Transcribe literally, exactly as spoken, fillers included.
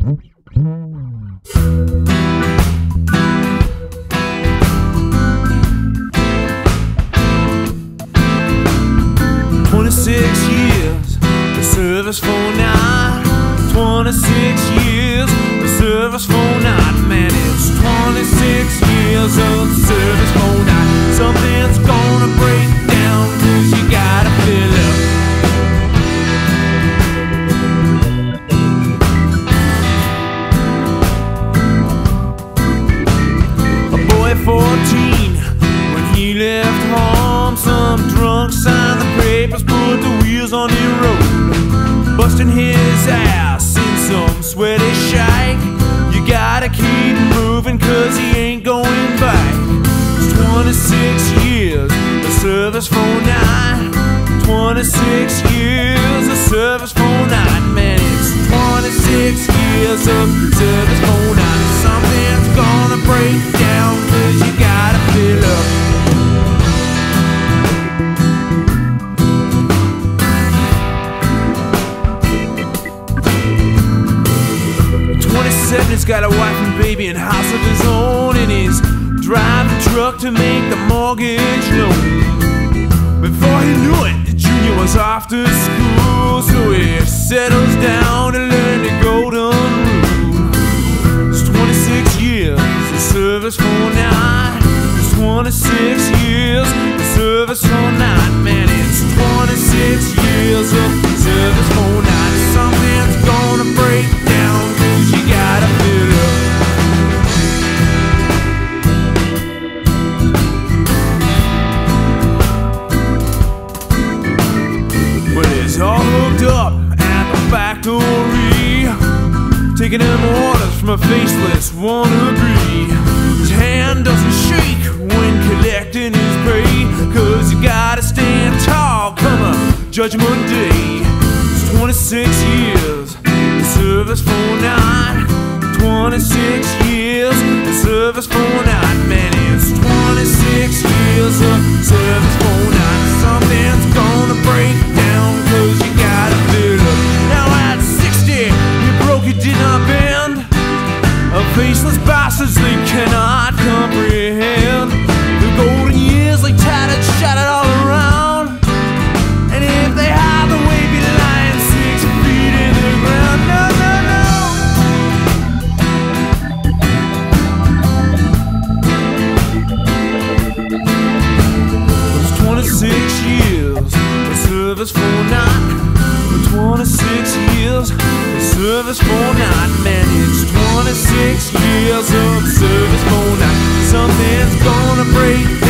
Twenty-six years, the service for nine. Twenty-six years, the service for nine. Man, it's twenty-six years of service for nine. Something's gonna break down, cause you gotta fill up. A boy fourteen, when he left home, some drunk signed the papers, put the wheels on the road, busting his ass in some sweaty shake. You gotta keep moving, cause he ain't going back. It's twenty-six years of service for nine. Twenty-six years of service for nine. Man, it's twenty-six years of service for nine. Something's gonna break down, cause you gotta fill up. He's got a wife and baby and house of his own, and he's driving a truck to make the mortgage loan. Before he knew it, the junior was off to school, so he settles down and learns the golden rule. It's twenty-six years of service for nine. It's twenty-six years of service for nine. Man, it's twenty-six years of service for nine. Something's gonna break down, cause you gotta fill up. Well, it's all hooked up at the factory, taking them orders from a faceless wannabe. His hand doesn't shake when collecting his pay, cause you gotta stand tall come a judgment day. It's twenty-six years of service for nine. Twenty-six years of service for nine. Man, it's twenty-six years of service for nine. Something's gonna break down, cause you gotta fill up. Now at sixty, you broke, you did not bend. A faceless bastards they cannot comprehend. The golden years like tattered, shattered all around. And if they hide the way, be lying six feet in the ground. No, no, no. It's twenty-six years of service for nine. Twenty-six years of service for nine. Man, it's twenty-six years of service for nine. Something's gonna break down.